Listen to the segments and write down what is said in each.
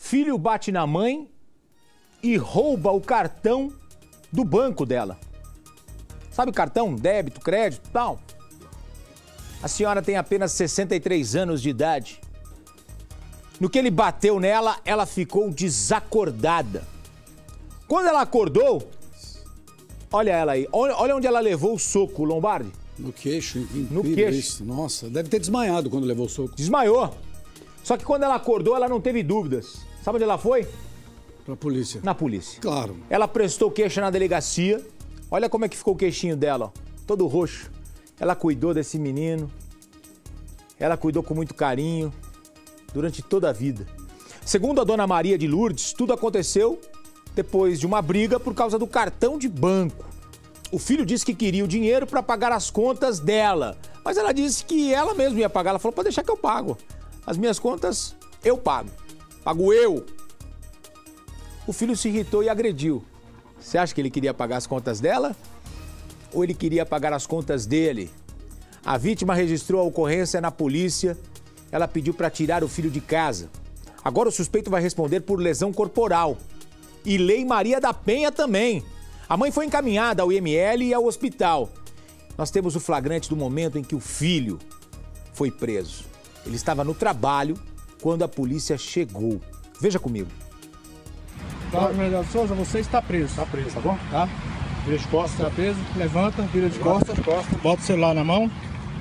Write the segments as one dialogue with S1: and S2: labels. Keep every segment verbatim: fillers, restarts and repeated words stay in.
S1: Filho bate na mãe e rouba o cartão do banco dela. Sabe cartão, débito, crédito e tal? A senhora tem apenas sessenta e três anos de idade. No que ele bateu nela, ela ficou desacordada. Quando ela acordou, olha ela aí, olha, olha onde ela levou o soco, Lombardi.
S2: No queixo,
S1: No queixo.
S2: Isso. Nossa, deve ter desmaiado quando levou o soco.
S1: Desmaiou. Só que quando ela acordou, ela não teve dúvidas. Sabe onde ela foi?
S2: Pra polícia.
S1: Na polícia.
S2: Claro.
S1: Ela prestou queixa na delegacia. Olha como é que ficou o queixinho dela, ó, todo roxo. Ela cuidou desse menino. Ela cuidou com muito carinho durante toda a vida. Segundo a dona Maria de Lourdes, tudo aconteceu depois de uma briga por causa do cartão de banco. O filho disse que queria o dinheiro para pagar as contas dela, mas ela disse que ela mesma ia pagar. Ela falou, pode deixar que eu pago. As minhas contas, eu pago. Pago eu. O filho se irritou e agrediu. Você acha que ele queria pagar as contas dela? Ou ele queria pagar as contas dele? A vítima registrou a ocorrência na polícia. Ela pediu para tirar o filho de casa. Agora o suspeito vai responder por lesão corporal. E Lei Maria da Penha também. A mãe foi encaminhada ao I M L e ao hospital. Nós temos o flagrante do momento em que o filho foi preso. Ele estava no trabalho quando a polícia chegou. Veja comigo.
S3: Cláudio Manuel Souza, você está preso. Está preso, tá bom? Tá. Vira de costas. Está preso. Levanta, vira de costas. Costa. Bota o celular na mão.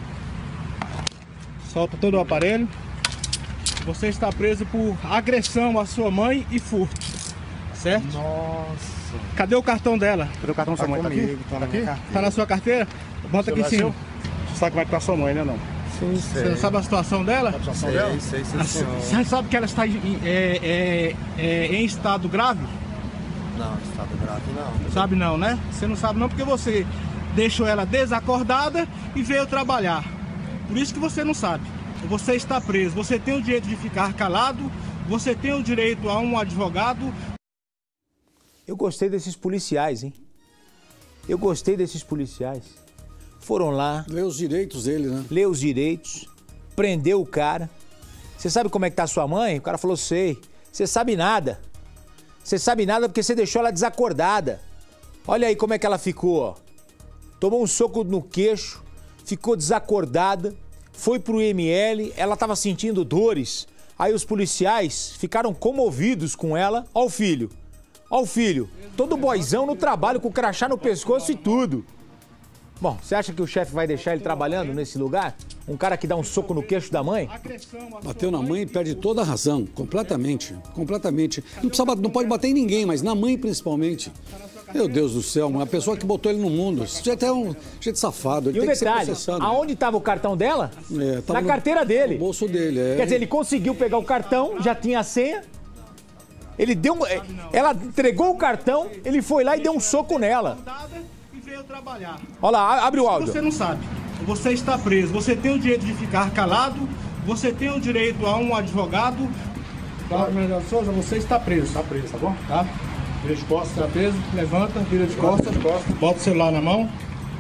S3: Solta todo o aparelho. Você está preso por agressão à sua mãe e furto. Certo?
S4: Nossa.
S3: Cadê o cartão dela?
S4: Cadê o cartão da sua mãe? Tá aqui?
S3: Tá, aqui? Tá na sua carteira? Bota aqui em cima.
S4: Você sabe como é que tá sua mãe, né, não?
S3: Sim, você não sabe a situação dela?
S4: A situação
S5: sei,
S4: dela?
S5: sei, sei, sei.
S3: Você sabe que ela está em, é, é, é, em estado grave?
S5: Não, estado grave não.
S3: Sabe não, né? Você não sabe não porque você deixou ela desacordada e veio trabalhar. Por isso que você não sabe. Você está preso, você tem o direito de ficar calado, você tem o direito a um advogado.
S1: Eu gostei desses policiais, hein? Eu gostei desses policiais. Foram lá,
S2: Lê os direitos dele, né?
S1: lê os direitos, prendeu o cara. Você sabe como é que tá sua mãe? O cara falou, sei. Você sabe nada. Você sabe nada porque você deixou ela desacordada. Olha aí como é que ela ficou, ó. Tomou um soco no queixo, ficou desacordada, foi pro I M L, ela tava sentindo dores. Aí os policiais ficaram comovidos com ela. Ó o filho, ó o filho, todo boizão no trabalho, com o crachá no pescoço e tudo. Bom, você acha que o chefe vai deixar ele trabalhando nesse lugar? Um cara que dá um soco no queixo da mãe?
S2: Bateu na mãe e perde toda a razão, completamente, completamente. Não, precisa, não pode bater em ninguém, mas na mãe principalmente. Meu Deus do céu, uma pessoa que botou ele no mundo. Isso já é um jeito safado, ele
S1: E um
S2: tem que
S1: detalhe,
S2: ser processado.
S1: aonde estava o cartão dela?
S2: É, tava
S1: Na
S2: no-
S1: carteira dele.
S2: No bolso dele, é.
S1: Quer dizer, ele conseguiu pegar o cartão, já tinha a senha. Ele deu um, é, ela entregou o cartão, ele foi lá e deu um soco nela.
S3: E veio trabalhar.
S1: Olha lá, abre o
S3: Você
S1: áudio.
S3: não sabe. Você está preso, você tem o direito de ficar calado, você tem o direito a um advogado. Cláudio Manuel Souza, você está preso.
S4: Tá preso, tá bom?
S3: Tá?
S4: Vira de costas.
S3: Está preso, levanta, vira de costas.
S4: Costa.
S3: Bota o celular na mão.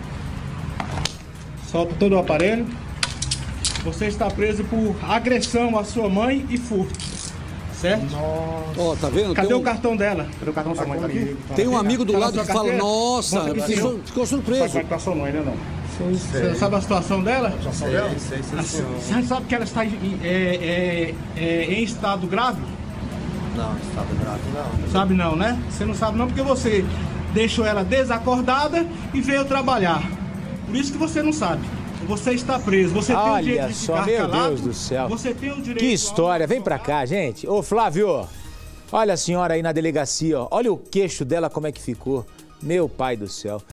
S3: Solta todo o aparelho. Você está preso por agressão à sua mãe e furto. Certo?
S2: Ó, tá vendo?
S3: Cadê
S2: tem um,
S3: o cartão dela?
S4: Cadê o cartão da sua mãe? Tá aqui?
S2: Tem um amigo do
S3: Tá na
S2: lado
S3: sua
S2: que fala,
S3: carteira?
S2: nossa,
S3: Bota aqui em
S2: ficou,
S3: cima.
S2: ficou
S4: Sabe
S2: surpreso.
S4: como é que tá sua mãe, né, não?
S3: Você não sabe a situação dela?
S4: A situação
S5: Sei,
S4: dela?
S5: sei, sei, senhor.
S3: Você sabe que ela está em, é, é, é, em estado grave?
S5: Não, estado grave não.
S3: Sabe não, né? Você não sabe não porque você deixou ela desacordada e veio trabalhar. Por isso que você não sabe. Você está preso, você tem o direito
S1: Olha
S3: de
S1: só,
S3: ficar
S1: meu
S3: calado.
S1: Deus do céu.
S3: Você tem o direito
S1: Que
S3: a um
S1: história, vem pra
S3: advogado.
S1: cá, gente. Ô, Flávio, olha a senhora aí na delegacia, ó. Olha o queixo dela como é que ficou. Meu pai do céu.